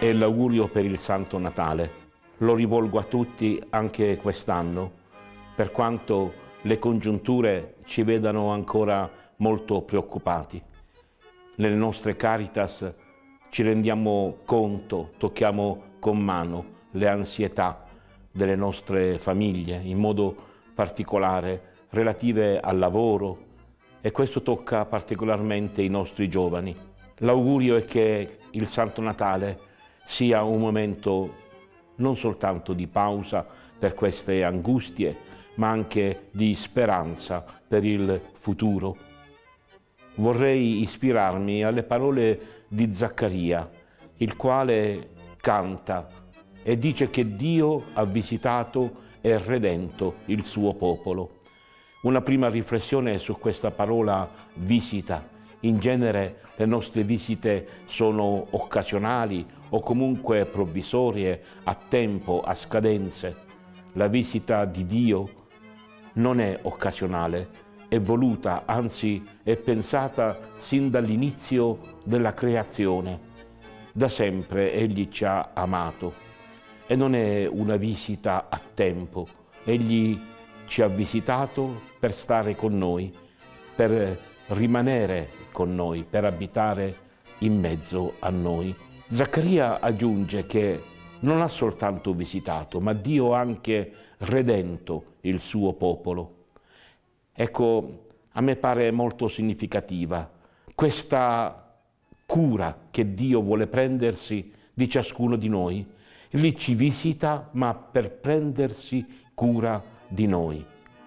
è l'augurio per il Santo Natale. Lo rivolgo a tutti anche quest'anno, per quanto le congiunture ci vedano ancora molto preoccupati. Nelle nostre Caritas ci rendiamo conto, tocchiamo con mano le ansietà delle nostre famiglie, in modo particolare relative al lavoro, e questo tocca particolarmente i nostri giovani. L'augurio è che il Santo Natale sia un momento non soltanto di pausa per queste angustie, ma anche di speranza per il futuro. Vorrei ispirarmi alle parole di Zaccaria, il quale canta e dice che Dio ha visitato e redento il suo popolo. Una prima riflessione su questa parola visita. In genere le nostre visite sono occasionali o comunque provvisorie, a tempo, a scadenze. La visita di Dio non è occasionale, è voluta, anzi è pensata sin dall'inizio della creazione. Da sempre Egli ci ha amato e non è una visita a tempo. Egli ci ha visitato per stare con noi, per rimanere con noi, per abitare in mezzo a noi. Zaccaria aggiunge che non ha soltanto visitato, ma Dio ha anche redento il suo popolo. Ecco, a me pare molto significativa questa cura che Dio vuole prendersi di ciascuno di noi. Lì ci visita, ma per prendersi cura di noi.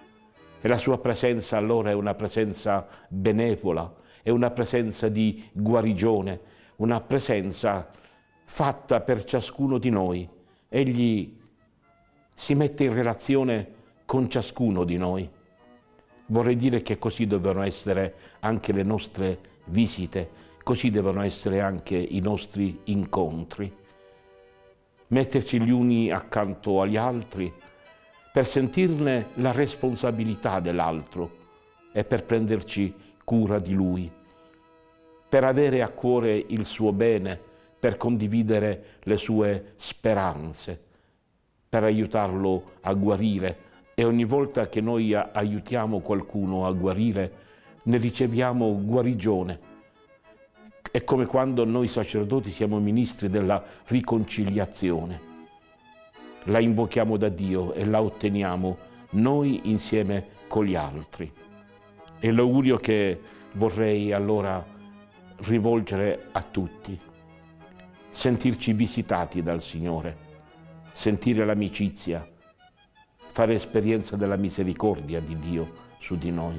E la sua presenza allora è una presenza benevola, è una presenza di guarigione, una presenza fatta per ciascuno di noi. Egli si mette in relazione con ciascuno di noi. Vorrei dire che così devono essere anche le nostre visite, così devono essere anche i nostri incontri. Metterci gli uni accanto agli altri per sentirne la responsabilità dell'altro e per prenderci cura di lui, per avere a cuore il suo bene, per condividere le sue speranze, per aiutarlo a guarire. E ogni volta che noi aiutiamo qualcuno a guarire, ne riceviamo guarigione. È come quando noi sacerdoti siamo ministri della riconciliazione. La invochiamo da Dio e la otteniamo noi insieme con gli altri. E l'augurio che vorrei allora rivolgere a tutti: sentirci visitati dal Signore, sentire l'amicizia, fare esperienza della misericordia di Dio su di noi,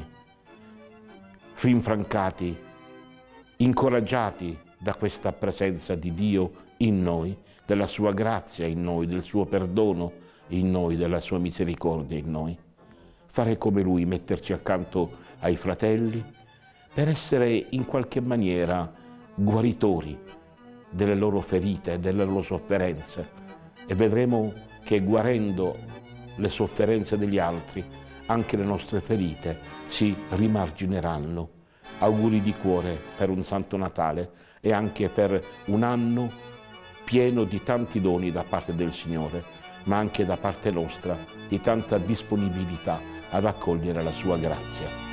rinfrancati, incoraggiati da questa presenza di Dio in noi, della sua grazia in noi, del suo perdono in noi, della sua misericordia in noi. Fare come Lui, metterci accanto ai fratelli per essere in qualche maniera guaritori delle loro ferite, delle loro sofferenze, e vedremo che guarendo le sofferenze degli altri, anche le nostre ferite si rimargineranno. Auguri di cuore per un Santo Natale e anche per un anno pieno di tanti doni da parte del Signore, ma anche da parte nostra di tanta disponibilità ad accogliere la sua grazia.